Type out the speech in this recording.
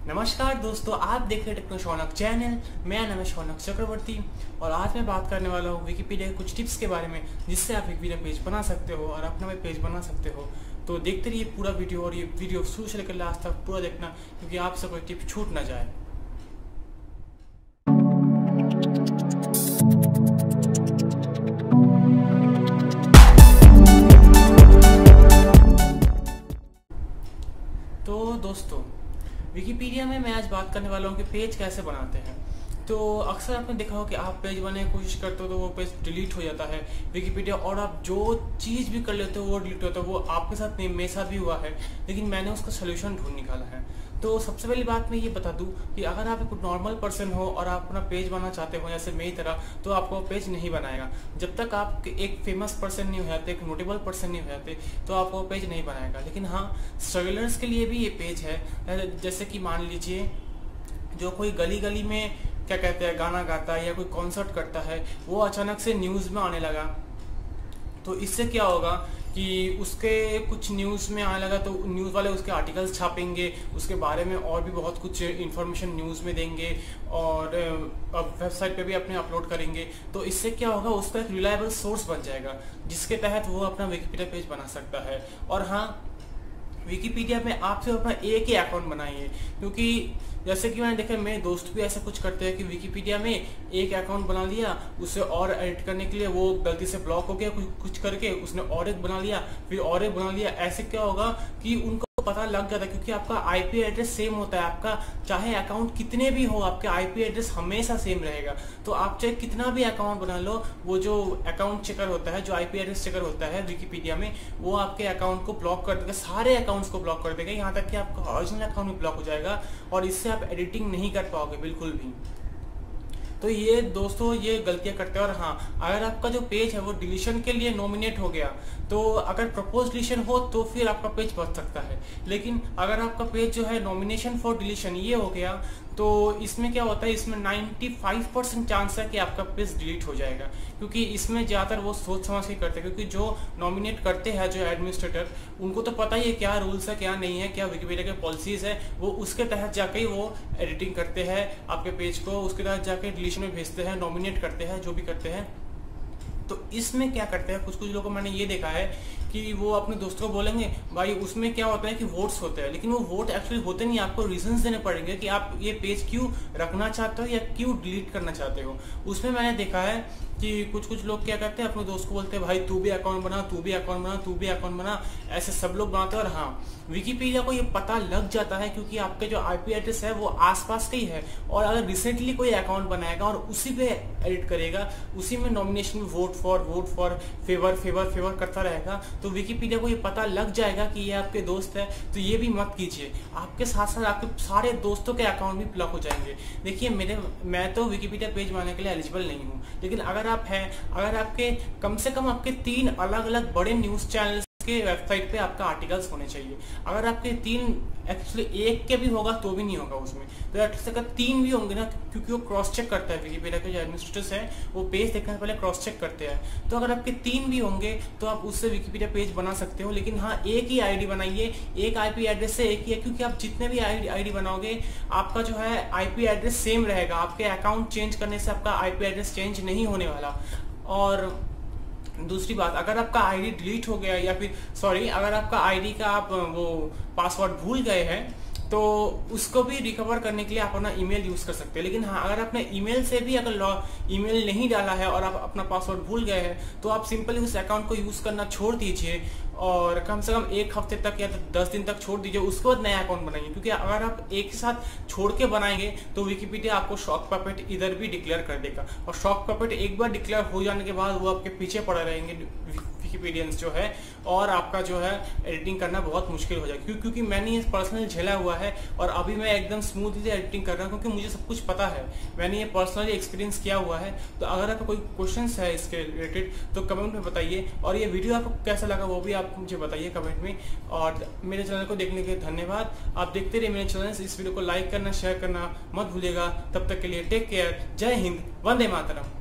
नमस्कार दोस्तों, आप देख रहे हैं टेक्नो शौनक चैनल। मेरा नाम है शौनक चक्रवर्ती और आज मैं बात करने वाला हूँ विकिपीडिया के कुछ टिप्स के बारे में, जिससे आप विकिपीडिया पेज बना सकते हो और अपना भी पेज बना सकते हो। तो देखते रहिए पूरा वीडियो, और ये वीडियो शुरू से लेकर लास्ट तक पूरा देखना, क्योंकि आपसे कोई टिप छूट ना जाए। तो दोस्तों, विकिपीडिया में मैं आज बात करने वाला हूँ कि पेज कैसे बनाते हैं। तो अक्सर आपने देखा हो कि आप पेज बनाने की कोशिश करते हो तो वो पेज डिलीट हो जाता है विकिपीडिया, और आप जो चीज़ भी कर लेते हो वो डिलीट होता है। वो आपके साथ नहीं, मेरे साथ भी हुआ है, लेकिन मैंने उसका सोल्यूशन ढूंढ निकाला है। तो सबसे पहली बात मैं ये बता दूं कि अगर आप एक नॉर्मल पर्सन हो और आप अपना पेज बनाना चाहते हो जैसे मेरी तरह, तो आपको पेज नहीं बनाएगा। जब तक आप एक फेमस पर्सन नहीं हो जाते, एक नोटेबल पर्सन नहीं हो जाते, तो आपको पेज नहीं बनाएगा। लेकिन हाँ, स्ट्रगलर्स के लिए भी ये पेज है। जैसे कि मान लीजिए जो कोई गली गली में क्या कहते हैं गाना गाता है या कोई कॉन्सर्ट करता है, वो अचानक से न्यूज़ में आने लगा, तो इससे क्या होगा कि उसके कुछ न्यूज़ में आने लगा तो न्यूज़ वाले उसके आर्टिकल्स छापेंगे, उसके बारे में और भी बहुत कुछ इन्फॉर्मेशन न्यूज़ में देंगे और वेबसाइट पे भी अपने अपलोड करेंगे। तो इससे क्या होगा, उसका एक रिलायबल सोर्स बन जाएगा, जिसके तहत वो अपना विकिपीडिया पेज बना सकता है। और हाँ, विकिपीडिया में आप सिर्फ अपना एक ही अकाउंट बनाइए, क्योंकि जैसे कि मैंने देखा मेरे दोस्त भी ऐसा कुछ करते हैं कि विकिपीडिया में एक अकाउंट बना लिया, उसे और एडिट करने के लिए वो गलती से ब्लॉक हो गया कुछ करके, उसने और एक बना लिया, फिर और एक बना लिया। ऐसे क्या होगा कि उनको पता लग जाता है, क्योंकि आपका आईपी एड्रेस सेम होता है। आपका चाहे अकाउंट कितने भी हो, आपके आईपी एड्रेस हमेशा सेम रहेगा। तो आप चाहे कितना भी अकाउंट बना लो, वो जो अकाउंट चेकर होता है, जो आईपी एड्रेस चेकर होता है विकिपीडिया में, वो आपके अकाउंट को ब्लॉक कर देगा, सारे अकाउंट्स को ब्लॉक कर देगा, यहाँ तक कि आपका ओरिजिनल अकाउंट भी ब्लॉक हो जाएगा, और इससे आप एडिटिंग नहीं कर पाओगे बिल्कुल भी। तो ये दोस्तों, ये गलतियां करते हैं। और हाँ, अगर आपका जो पेज है वो डिलीशन के लिए नॉमिनेट हो गया, तो अगर प्रपोज डिलीशन हो तो फिर आपका पेज बच सकता है। लेकिन अगर आपका पेज जो है नॉमिनेशन फॉर डिलीशन ये हो गया, तो इसमें क्या होता है, इसमें 95% चांस है कि आपका पेज डिलीट हो जाएगा, क्योंकि इसमें ज़्यादातर वो सोच समझ के करते हैं। क्योंकि जो नॉमिनेट करते हैं, जो एडमिनिस्ट्रेटर, उनको तो पता ही है क्या रूल्स है, क्या नहीं है, क्या विकिपीडिया के पॉलिसीज है, वो उसके तहत जाके ही वो एडिटिंग करते हैं आपके पेज को, उसके तहत जाके डिलीशन में भेजते हैं, नॉमिनेट करते हैं, जो भी करते हैं। तो इसमें क्या करते हैं, कुछ लोगों को मैंने ये देखा है कि वो अपने दोस्तों को बोलेंगे भाई उसमें क्या होता है कि वोट्स होते हैं, लेकिन वो वोट एक्चुअली होते नहीं। आपको रीजंस देने पड़ेंगे कि आप ये पेज क्यों रखना चाहते हो या क्यों डिलीट करना चाहते हो। उसमें मैंने देखा है कि कुछ लोग क्या करते हैं, अपने दोस्त को बोलते हैं भाई तू भी अकाउंट बना, तू भी अकाउंट बना, तू भी अकाउंट बना, ऐसे सब लोग बनाते हैं। और हाँ, विकिपीडिया को ये पता लग जाता है, क्योंकि आपके जो आईपी एड्रेस है वो आसपास का ही है, और अगर रिसेंटली कोई अकाउंट बनाएगा और उसी पे एडिट करेगा, उसी में नॉमिनेशन में वोट फॉर फेवर करता रहेगा, तो विकिपीडिया को ये पता लग जाएगा कि ये आपके दोस्त है। तो ये भी मत कीजिए, आपके साथ साथ आपके सारे दोस्तों के अकाउंट भी ब्लॉक हो जाएंगे। देखिए मैं तो विकिपीडिया पेज बनाने के लिए एलिजिबल नहीं हूँ, लेकिन अगर आप हैं, अगर आपके कम से कम आपके 3 अलग अलग बड़े न्यूज चैनल के वेबसाइट पे आपका आर्टिकल्स होने चाहिए। अगर आपके 3, एक्चुअली एक के भी होगा तो भी नहीं होगा उसमें, तो अगर 3 भी होंगे ना, क्योंकि वो क्रॉस चेक करता है विकिपीडिया के जो एडमिनिस्ट्रेटर्स हैं, वो पेज देखने से पहले क्रॉस चेक करते हैं। तो अगर आपके 3 भी होंगे तो आप उससे विकिपीडिया पेज बना सकते हो। लेकिन हाँ, एक ही आईडी बनाइए, एक आईपी एड्रेस से एक ही है, क्योंकि आप जितने भी आईडी बनाओगे आपका जो है आईपी एड्रेस सेम रहेगा। आपके अकाउंट चेंज करने से आपका आईपी एड्रेस चेंज नहीं होने वाला। और दूसरी बात, अगर आपका आईडी डिलीट हो गया, या फिर अगर आपका आईडी का आप वो पासवर्ड भूल गए हैं, तो उसको भी रिकवर करने के लिए आप अपना ईमेल यूज कर सकते हैं। लेकिन हाँ, अगर आपने ईमेल से भी अगर ईमेल नहीं डाला है और आप अपना पासवर्ड भूल गए हैं, तो आप सिंपली उस अकाउंट को यूज करना छोड़ दीजिए, और कम से कम 1 हफ्ते तक या 10 दिन तक छोड़ दीजिए, उसके बाद नया अकाउंट बनाइए। क्योंकि अगर आप एक साथ छोड़ के बनाएंगे तो विकिपीडिया आपको शॉक पपेट इधर भी डिक्लेयर कर देगा, और शॉक पपेट एक बार डिक्लेयर हो जाने के बाद वो आपके पीछे पड़े रहेंगे विकिपीडियंस जो है, और आपका जो है एडिटिंग करना बहुत मुश्किल हो जाएगा। क्योंकि मैंने ये पर्सनली झेला हुआ है, और अभी मैं एकदम स्मूथली एडिटिंग कर रहा हूँ, क्योंकि मुझे सब कुछ पता है, मैंने ये पर्सनली एक्सपीरियंस किया हुआ है। तो अगर आपका कोई क्वेश्चन है इसके रिलेटेड तो कमेंट में बताइए, और ये वीडियो आपको कैसा लगा वो भी आप मुझे बताइए कमेंट में। और मेरे चैनल को देखने के लिए धन्यवाद। आप देखते रहिए मेरे चैनल, इस वीडियो को लाइक करना, शेयर करना मत भूलिएगा। तब तक के लिए टेक केयर, जय हिंद, वंदे मातरम।